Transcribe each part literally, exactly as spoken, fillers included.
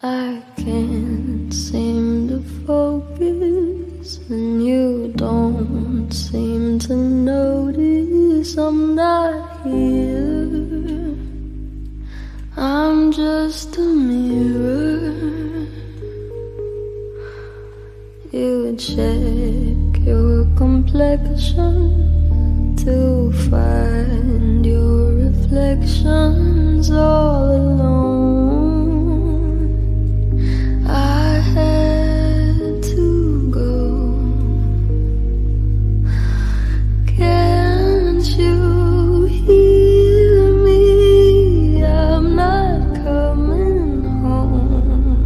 I can't seem to focus, and you don't seem to notice I'm not here. I'm just a mirror. You check your complexion to find your reflections all alone. I had to go. Can't you hear me? I'm not coming home.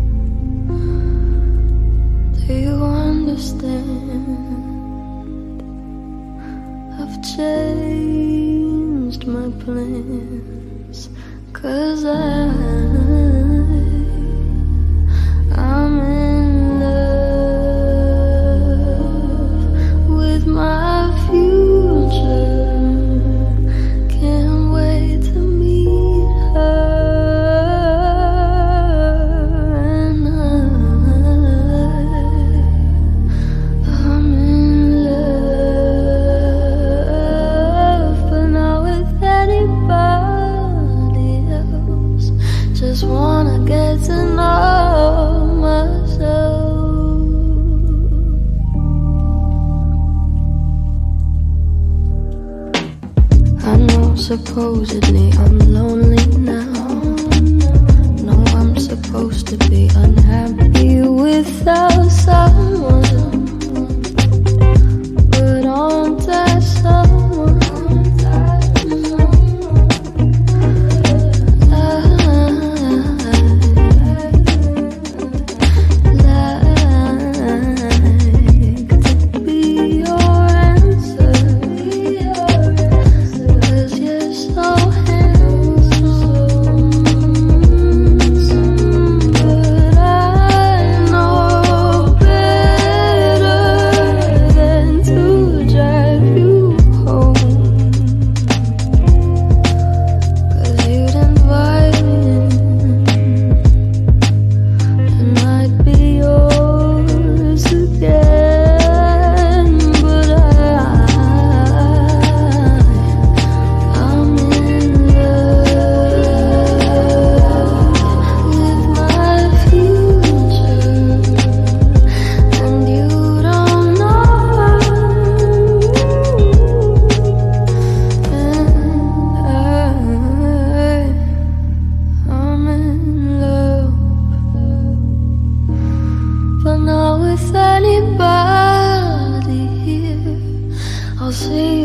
Do you understand? I've changed my plans, 'cause I, I'm in love with my future. Can't wait to meet her, and I, I'm in love, but not with anybody else. Just wanna get to know myself. I know supposedly I'm lonely now. No, I'm supposed to be unhappy without someone, but aren't I someone? But not with anybody here. I'll see